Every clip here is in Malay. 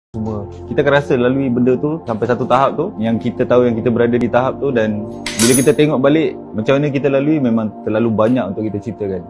Semua kita akan rasa lalui benda tu sampai satu tahap tu yang kita tahu yang kita berada di tahap tu, dan bila kita tengok balik macam mana kita lalui, memang terlalu banyak untuk kita ceritakan.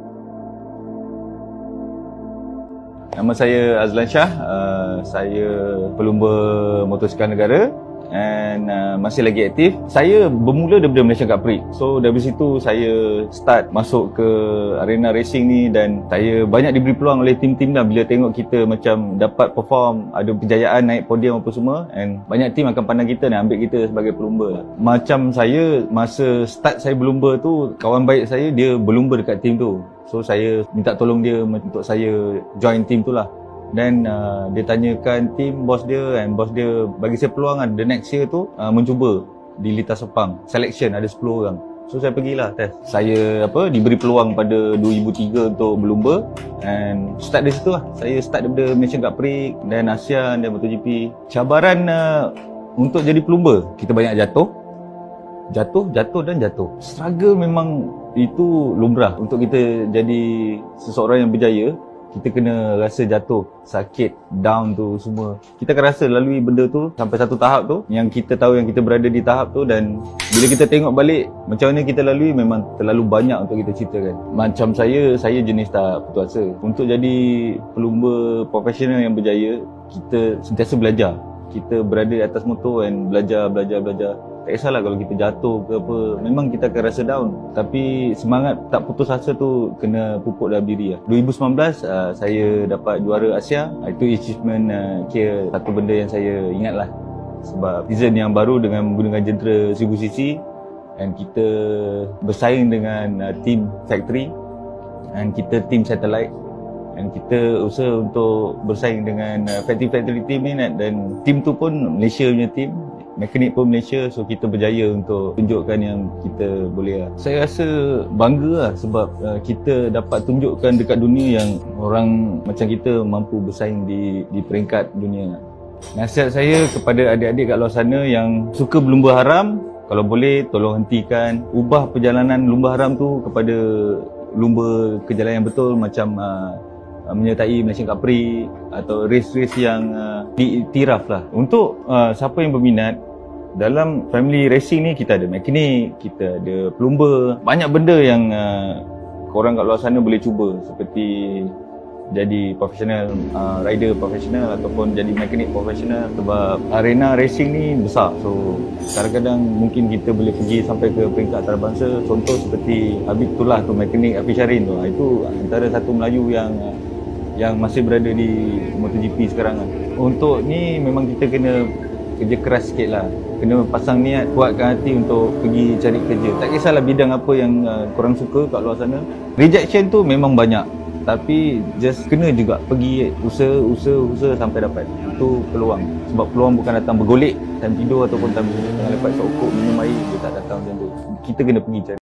Nama saya Azlan Shah, saya pelumba motosikal negara and masih lagi aktif. Saya bermula daripada Malaysian Cup Prix. So dari situ saya start masuk ke arena racing ni, dan saya banyak diberi peluang oleh tim-tim lah bila tengok kita macam dapat perform, ada kejayaan naik podium apa semua, and banyak tim akan pandang kita dan ambil kita sebagai pelumba lah. Macam saya, masa start saya berlumba tu, kawan baik saya dia berlumba dekat tim tu. So saya minta tolong dia untuk saya join tim tu lah. Dan dia tanyakan tim bos dia, and bos dia bagi saya peluang the next year tu mencuba di Lita Sepang. Selection ada 10 orang. So saya pergilah test. Saya diberi peluang pada 2003 untuk berlumba, and start dari situ lah. Saya start daripada Malaysian Cup Prix dan ASEAN dan MotoGP. Cabaran untuk jadi pelumba, kita banyak jatuh dan jatuh. Struggle memang itu lumrah. Untuk kita jadi seseorang yang berjaya, kita kena rasa jatuh, sakit, down tu semua. Kita akan rasa lalui benda tu sampai satu tahap tu yang kita tahu yang kita berada di tahap tu, dan bila kita tengok balik macam mana kita lalui, memang terlalu banyak untuk kita ceritakan. Macam saya jenis tak putus asa. Untuk jadi pelumba profesional yang berjaya, kita sentiasa belajar. Kita berada di atas motor dan belajar. Tak kisahlah kalau kita jatuh ke apa, memang kita akan rasa down. Tapi semangat tak putus asa tu kena pupuk dalam diri lah. 2019 saya dapat juara Asia. Itu achievement kira satu benda yang saya ingat lah. Sebab season yang baru dengan menggunakan jentera 1000cc, dan kita bersaing dengan team factory, dan kita team satellite, dan kita usaha untuk bersaing dengan factory team ni, dan team tu pun Malaysia punya team, mekanik pun Malaysia. So kita berjaya untuk tunjukkan yang kita boleh lah. Saya rasa bangga lah sebab kita dapat tunjukkan dekat dunia yang orang macam kita mampu bersaing di peringkat dunia. Nasihat saya kepada adik-adik kat luar sana yang suka berlumba haram, kalau boleh tolong hentikan, ubah perjalanan lumba haram tu kepada lumba ke jalan yang betul, macam menyertai Malaysian Cup Prix atau race-race yang diiktiraf lah. Untuk siapa yang berminat, dalam family racing ni kita ada mekanik, kita ada pelumba, banyak benda yang korang kat luar sana boleh cuba, seperti jadi profesional rider profesional ataupun jadi mekanik profesional. Sebab arena racing ni besar, so kadang-kadang mungkin kita boleh pergi sampai ke peringkat antarabangsa. Contoh seperti Habib Tullah tu, mekanik Hafiz Syarin tu, itu antara satu Melayu yang masih berada di MotoGP sekarang lah. Untuk ni memang kita kena kerja keras sikit lah. Kena pasang niat, kuatkan hati untuk pergi cari kerja. Tak kisahlah bidang apa yang korang suka kat luar sana. Rejection tu memang banyak, tapi just kena juga pergi usaha sampai dapat. Itu peluang. Sebab peluang bukan datang bergolek time tidur ataupun time lepas sokok minum air, dia tak datang macam tu. Kita kena pergi cari.